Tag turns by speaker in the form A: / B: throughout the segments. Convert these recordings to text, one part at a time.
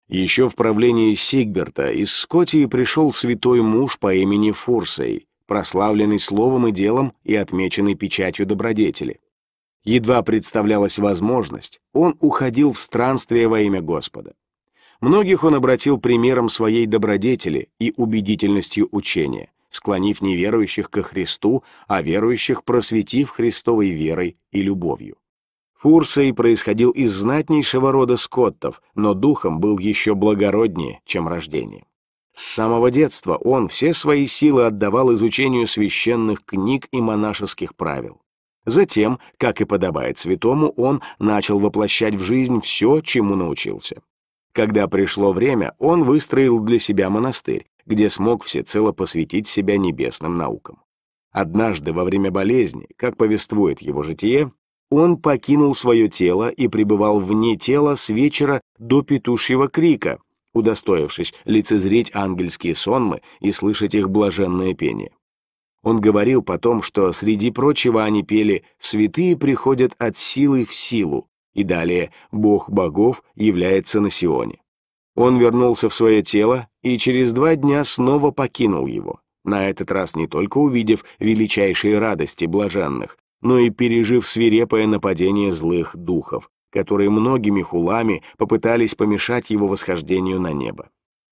A: Еще в правлении Сигберта из Скотии пришел святой муж по имени Фурсей, прославленный словом и делом и отмеченный печатью добродетели. Едва представлялась возможность, он уходил в странствие во имя Господа. Многих он обратил примером своей добродетели и убедительностью учения, склонив неверующих ко Христу, а верующих просветив Христовой верой и любовью. Фурсей происходил из знатнейшего рода скоттов, но духом был еще благороднее, чем рождением. С самого детства он все свои силы отдавал изучению священных книг и монашеских правил. Затем, как и подобает святому, он начал воплощать в жизнь все, чему научился. Когда пришло время, он выстроил для себя монастырь, где смог всецело посвятить себя небесным наукам. Однажды во время болезни, как повествует его житие, он покинул свое тело и пребывал вне тела с вечера до петушьего крика, удостоившись лицезреть ангельские сонмы и слышать их блаженное пение. Он говорил потом, что среди прочего они пели «Святые приходят от силы в силу», и далее «Бог богов является на Сионе». Он вернулся в свое тело и через 2 дня снова покинул его, на этот раз не только увидев величайшие радости блаженных, но и пережив свирепое нападение злых духов, которые многими хулами попытались помешать его восхождению на небо.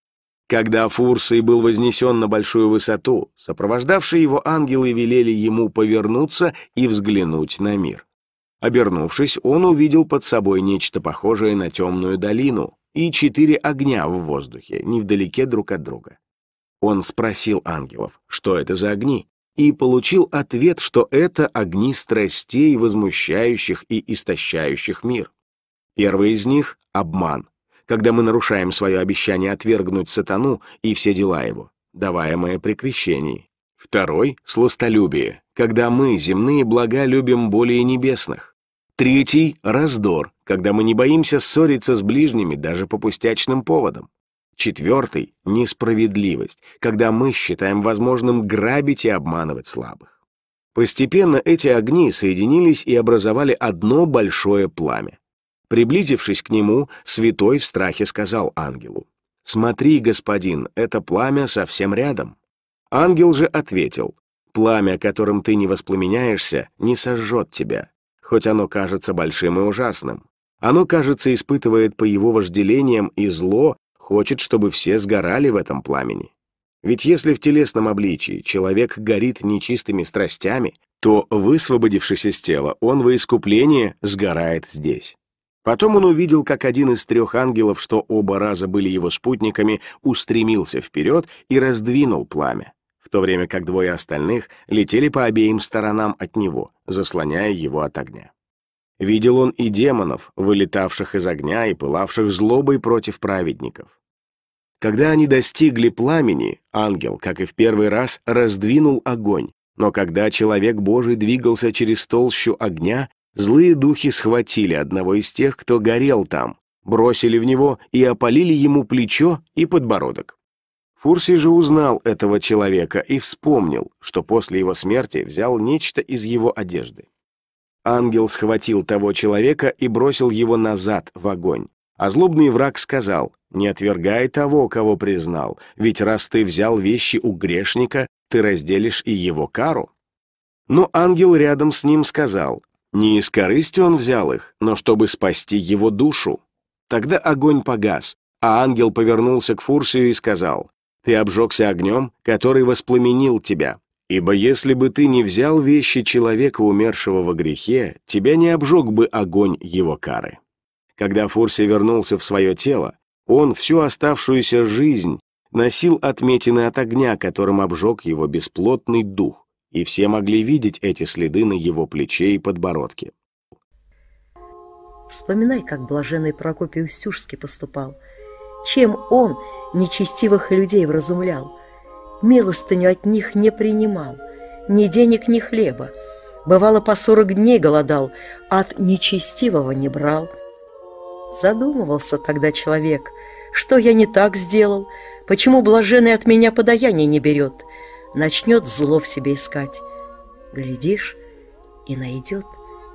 A: Когда Фурсей был вознесен на большую высоту, сопровождавшие его ангелы велели ему повернуться и взглянуть на мир. Обернувшись, он увидел под собой нечто похожее на темную долину и 4 огня в воздухе, невдалеке друг от друга. Он спросил ангелов, что это за огни, и получил ответ, что это огни страстей, возмущающих и истощающих мир. Первый из них — обман, когда мы нарушаем свое обещание отвергнуть сатану и все дела его, даваемое при крещении. Второй — сластолюбие, когда мы земные блага любим более небесных. Третий — раздор, когда мы не боимся ссориться с ближними даже по пустячным поводам. Четвертый — несправедливость, когда мы считаем возможным грабить и обманывать слабых. Постепенно эти огни соединились и образовали одно большое пламя. Приблизившись к нему, святой в страхе сказал ангелу: «Смотри, господин, это пламя совсем рядом». Ангел же ответил: «Пламя, которым ты не воспламеняешься, не сожжет тебя, хоть оно кажется большим и ужасным. Оно, кажется, испытывает по его вожделениям и зло, хочет, чтобы все сгорали в этом пламени. Ведь если в телесном обличии человек горит нечистыми страстями, то, высвободившись из тела, он во искупление сгорает здесь». Потом он увидел, как один из 3 ангелов, что оба раза были его спутниками, устремился вперед и раздвинул пламя, в то время как 2 остальных летели по обеим сторонам от него, заслоняя его от огня. Видел он и демонов, вылетавших из огня и пылавших злобой против праведников. Когда они достигли пламени, ангел, как и в первый раз, раздвинул огонь, но когда человек Божий двигался через толщу огня, злые духи схватили одного из тех, кто горел там, бросили в него и опалили ему плечо и подбородок. Фурсей же узнал этого человека и вспомнил, что после его смерти взял нечто из его одежды. Ангел схватил того человека и бросил его назад в огонь, а злобный враг сказал: «Не отвергай того, кого признал, ведь раз ты взял вещи у грешника, ты разделишь и его кару». Но ангел рядом с ним сказал: «Не из корысти он взял их, но чтобы спасти его душу». Тогда огонь погас, а ангел повернулся к Фурсию и сказал: «Ты обжегся огнем, который воспламенил тебя. Ибо если бы ты не взял вещи человека, умершего во грехе, тебя не обжег бы огонь его кары». Когда Фурсий вернулся в свое тело, он всю оставшуюся жизнь носил отметины от огня, которым обжег его бесплотный дух, и все могли видеть эти следы на его плече и подбородке.
B: Вспоминай, как блаженный Прокопий Устюжский поступал, чем он нечестивых людей вразумлял, милостыню от них не принимал, ни денег, ни хлеба, бывало, по 40 дней голодал, от нечестивого не брал. Задумывался тогда человек: что я не так сделал, почему блаженный от меня подаяние не берет? Начнет зло в себе искать, глядишь, и найдет.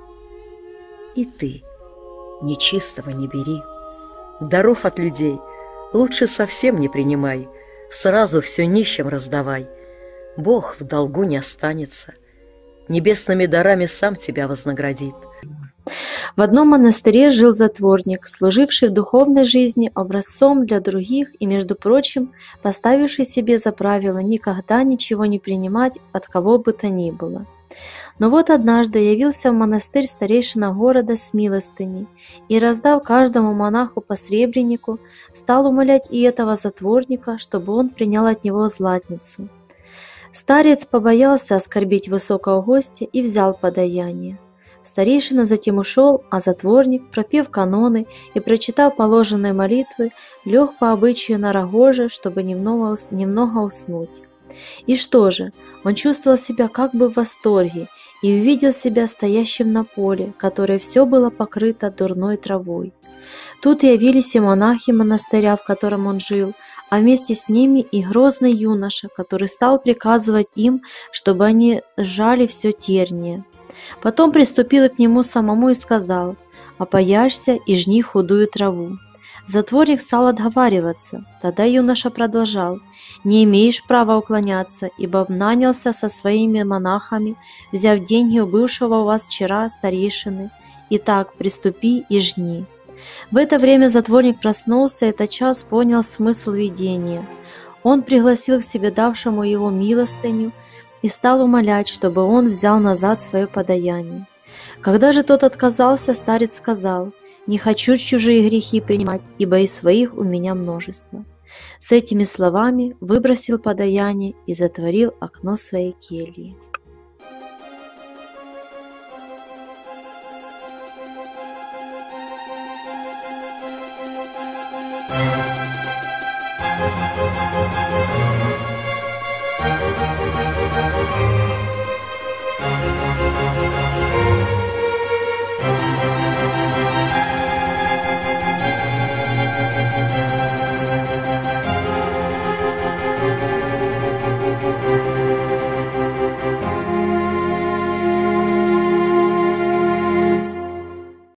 B: И ты нечистого не бери, даров от людей Лучше совсем не принимай, сразу все нищим раздавай. Бог в долгу не останется, небесными дарами сам тебя вознаградит.
C: В одном монастыре жил затворник, служивший в духовной жизни образцом для других и, между прочим, поставивший себе за правило никогда ничего не принимать от кого бы то ни было. Но вот однажды явился в монастырь старейшина города с милостыней и, раздав каждому монаху по сребренику, стал умолять и этого затворника, чтобы он принял от него златницу. Старец побоялся оскорбить высокого гостя и взял подаяние. Старейшина затем ушел, а затворник, пропев каноны и прочитав положенные молитвы, лег по обычаю на рогоже, чтобы немного уснуть. И что же, он чувствовал себя как бы в восторге и увидел себя стоящим на поле, которое все было покрыто дурной травой. Тут явились и монахи монастыря, в котором он жил, а вместе с ними и грозный юноша, который стал приказывать им, чтобы они сжали все терние. Потом приступил к нему самому и сказал: «Опояшься и жни худую траву». Затворник стал отговариваться. Тогда юноша продолжал: «Не имеешь права уклоняться, ибо нанялся со своими монахами, взяв деньги у бывшего у вас вчера старейшины. Итак, приступи и жни». В это время затворник проснулся и тотчас понял смысл видения. Он пригласил к себе давшему его милостыню и стал умолять, чтобы он взял назад свое подаяние. Когда же тот отказался, старец сказал: «Не хочу чужие грехи принимать, ибо и своих у меня множество». С этими словами выбросил подаяние и затворил окно своей кельи.